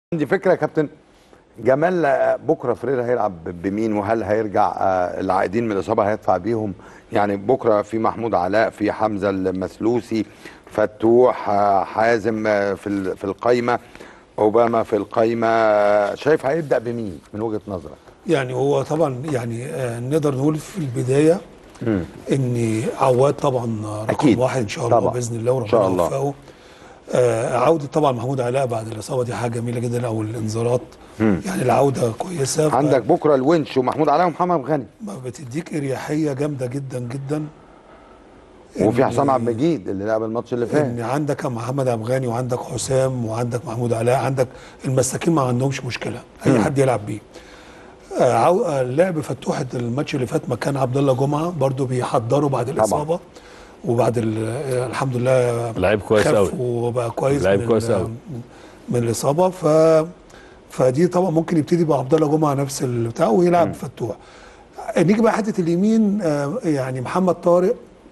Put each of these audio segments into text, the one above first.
عندي فكره يا كابتن جمال. بكره فريرا هيلعب بمين؟ وهل هيرجع العائدين من الاصابه هيدفع بيهم؟ يعني بكره في محمود علاء، في حمزه المسلوسي، فتوح، حازم في القايمه، اوباما في القايمه. شايف هيبدا بمين من وجهه نظرك؟ يعني هو طبعا يعني نقدر نقول في البدايه ان عواد طبعا رقم اكيد واحد ان شاء الله طبعا باذن الله ان وربنا شاء الله. يوفقه. عوده طبعا محمود علاء بعد الاصابه دي حاجه جميله جدا او الانذارات. يعني العوده كويسه عندك بكره الونش ومحمود علاء ومحمد غني، بتديك اريحيه جامده جدا جدا. وفي حسام عبد المجيد اللي لعب الماتش اللي فات. ان عندك محمد عبد الغني وعندك حسام وعندك محمود علاء، عندك المساكين ما عندهمش مشكله، اي حد يلعب بيه. لعب فتوح الماتش اللي فات مكان عبد الله جمعه برضو بيحضروا بعد الاصابه طبعا. وبعد الحمد لله لعيب كويس قوي وبقى كويس لعيب كويس قوي من الاصابه. فدي طبعا ممكن يبتدي بعبد الله جمعه نفس البتاع ويلعب فتوح. نيجي بقى حته اليمين، يعني محمد طارق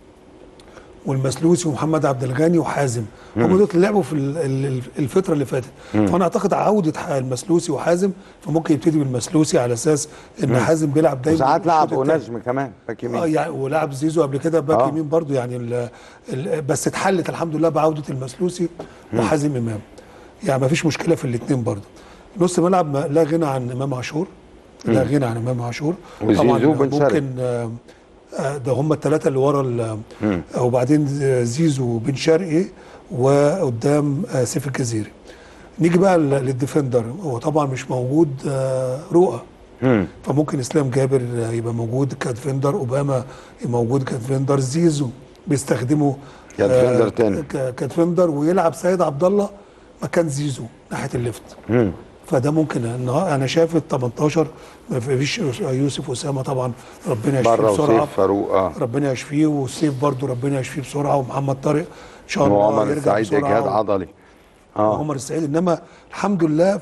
والمسلوسي ومحمد عبد الغني وحازم، هم دول اللي لعبوا في الفتره اللي فاتت. فانا اعتقد عوده المسلوسي وحازم، فممكن يبتدي بالمسلوسي على اساس ان حازم بيلعب دايما. وساعات لعب ونجم كمان باك يمين. يعني ولعب زيزو قبل كده باك يمين برضو يعني بس اتحلت الحمد لله بعوده المسلوسي وحازم امام. يعني ما فيش مشكله في الاثنين برضو. نص ملعب لا غنى عن امام عاشور، لا غنى عن امام عاشور. طبعا ممكن ده هم الثلاثه اللي ورا وبعدين زيزو وبن شرقي وقدام سيف الجزيري. نيجي بقى للديفندر، هو طبعا مش موجود رؤى، فممكن اسلام جابر يبقى موجود كديفندر، اوباما موجود كديفندر، زيزو بيستخدمه كديفندر تاني كديفندر، ويلعب سيد عبد الله مكان زيزو ناحيه الليفت. فده ممكن انا شايف ال 18 ما فيش. يوسف اسامه طبعا ربنا يشفيه بسرعه، فاروق ربنا يشفيه، والسيف برضو ربنا يشفيه بسرعه، ومحمد طارق ان شاء الله وعمر يرجع السعيد اجهاد عضلي. وعمر السعيد. انما الحمد لله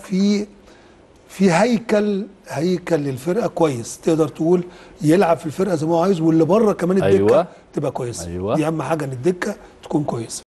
في هيكل للفرقه كويس، تقدر تقول يلعب في الفرقه زي ما هو عايز، واللي بره كمان الدكه تبقى كويسه. دي اهم حاجه ان الدكه تكون كويسه.